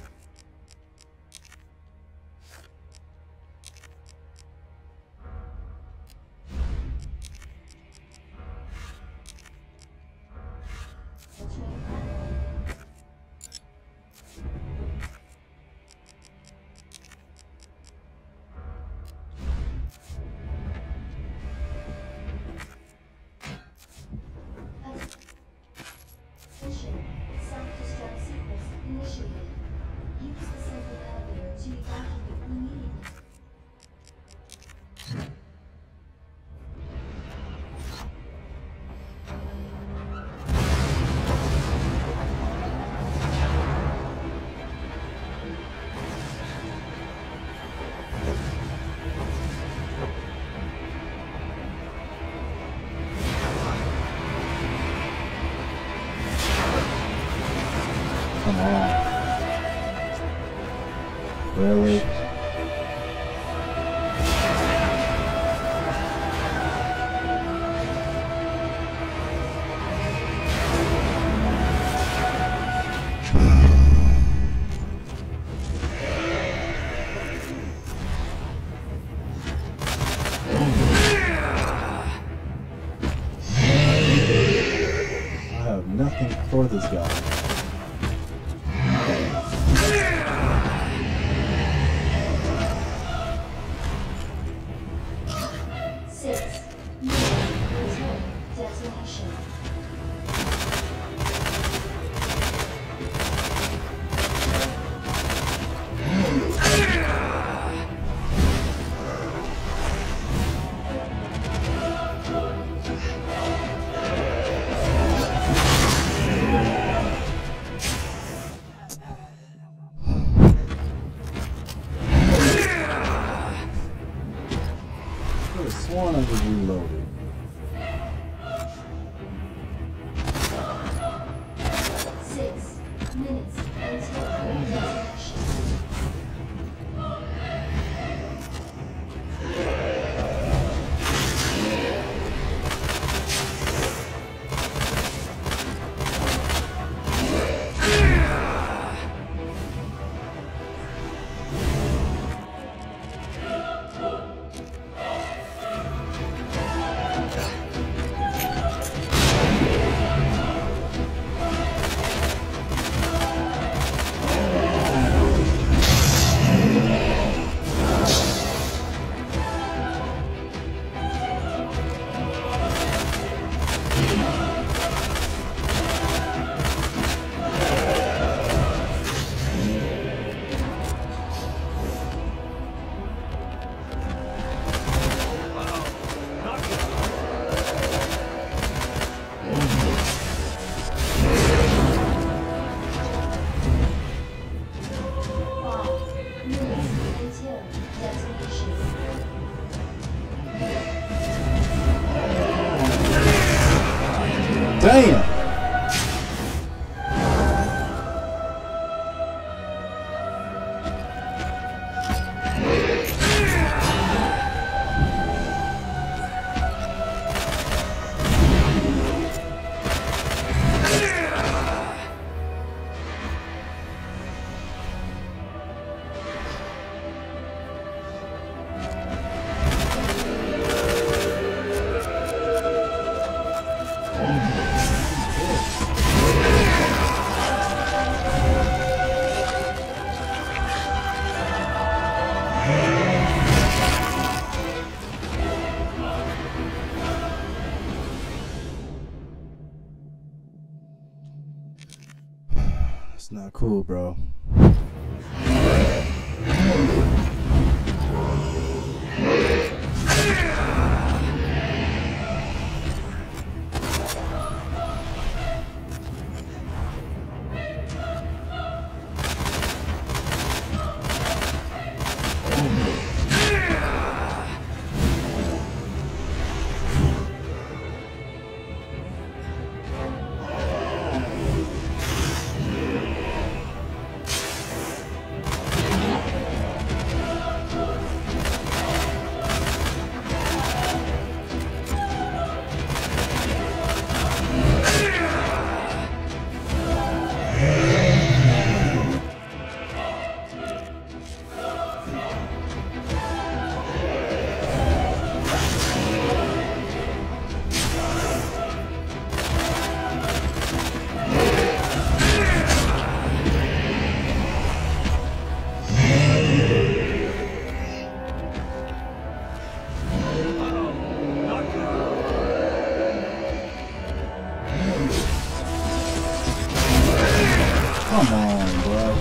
The train platform. Attention. Self-destruct sequence initiated. Use the central elevator to evacuate immediately. Come on. Really? I have nothing for this guy. Six. Return. Destination. I could have sworn I was reloaded. Six minutes until destination. It's not cool, bro. Come on, bro.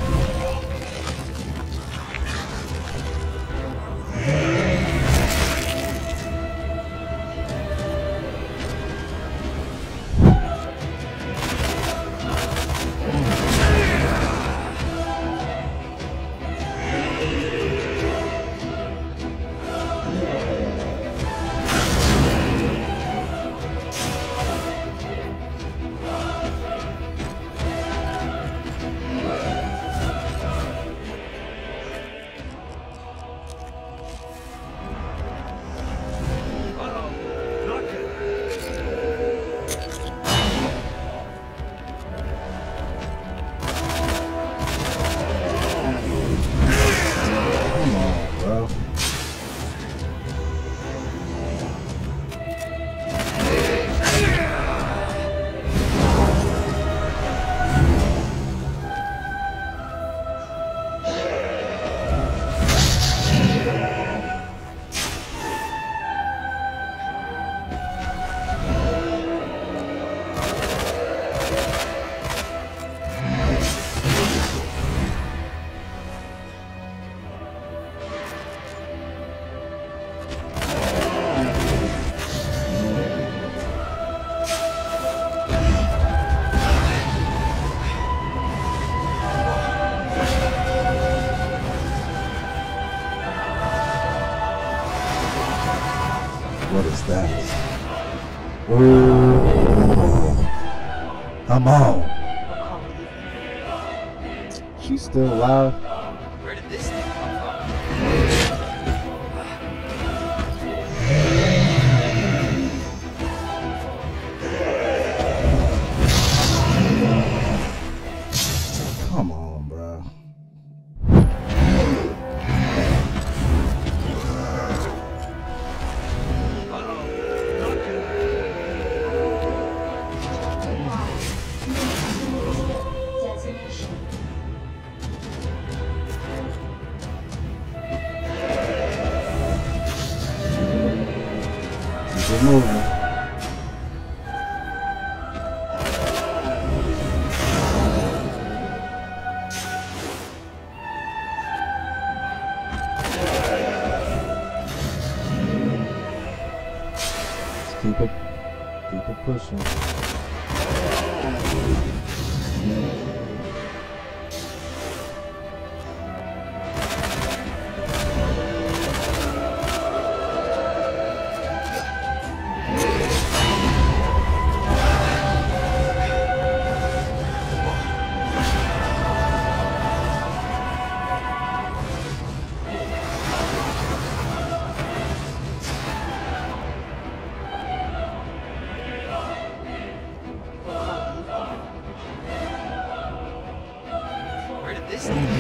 What is that? Oh, come on. She's still alive. Where did this thing come from? Come on, bro. Keep it moving. Keep it, keep it pushing. Where did this thing come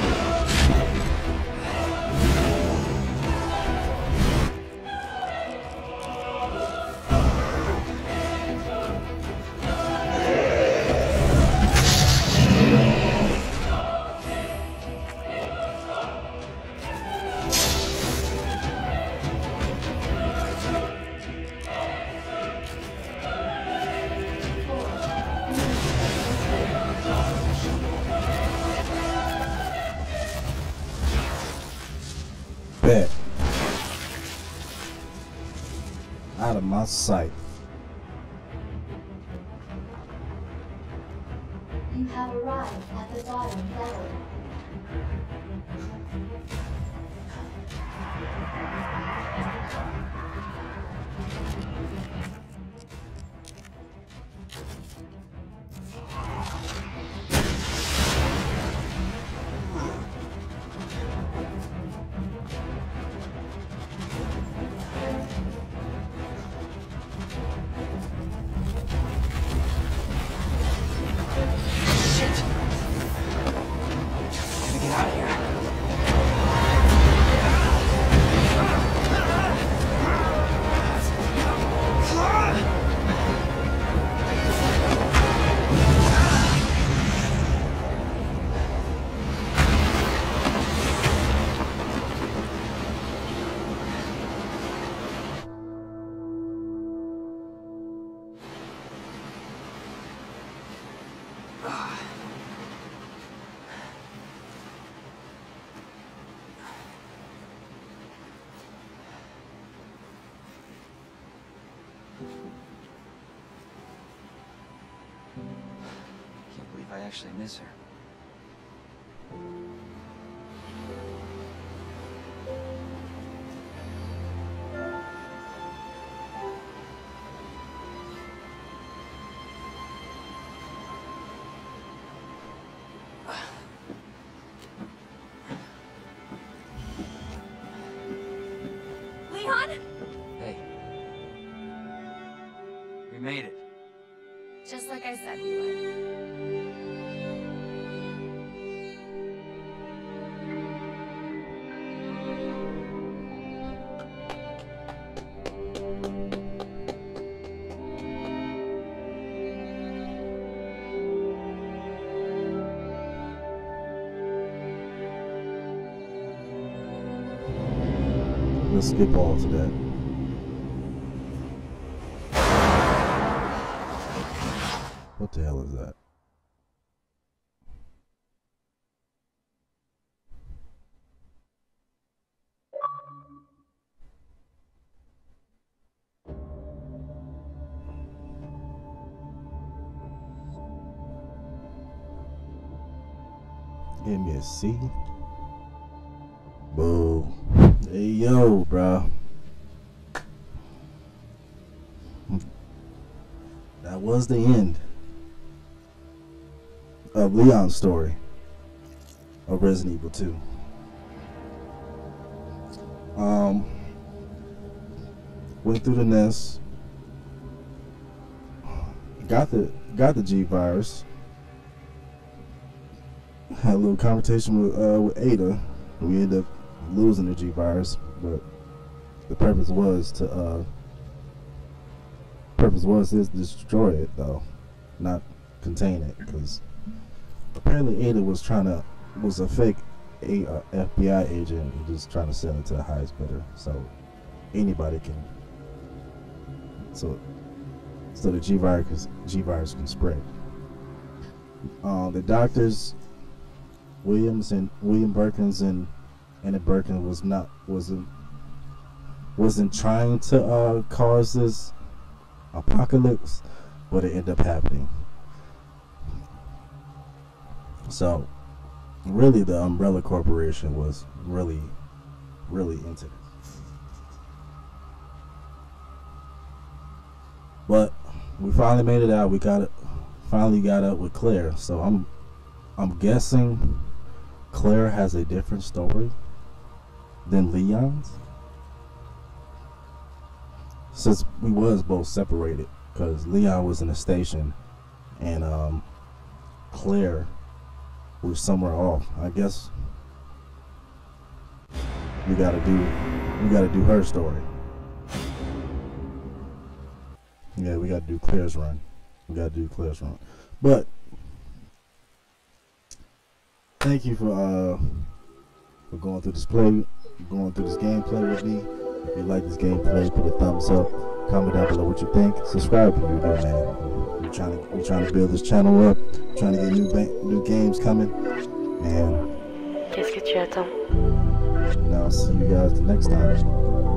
of my sight. You have arrived at the bottom level. Can't believe I actually miss her. Leon? Hey. We made it. Just like I said we would. Let's skip all to that. What the hell is that? Give me a C. Boo. Hey yo, bro. That was the end of Leon's story of Resident Evil two. Um, went through the nest, got the got the G virus, had a little conversation with uh, with Ada. We ended up losing the G virus, but the purpose was to uh, purpose was to destroy it though, not contain it, because apparently Ada was trying to was a fake a, uh, F B I agent and just trying to sell it to the highest bidder, so anybody can so so the G virus G virus can spread. Uh, the doctors, Williams and William Birkins and and Birkin was not wasn't wasn't trying to uh, cause this apocalypse, but it ended up happening. So really the Umbrella Corporation was really really into this, but we finally made it out. We got it finally got up with Claire, so I'm I'm guessing Claire has a different story than Leon's, since we was both separated, because Leon was in a station and um, Claire was somewhere off. I guess we gotta do we gotta do her story. Yeah, we gotta do Claire's run. We gotta do Claire's run. But thank you for uh for going through this play, going through this gameplay with me. If you like this gameplay, put a thumbs up. Comment down below what you think. Subscribe if you do, man. We're trying to we're trying to build this channel up. Trying to get new new games coming. And Qu'est-ce que tu attends? now I'll see you guys the next time.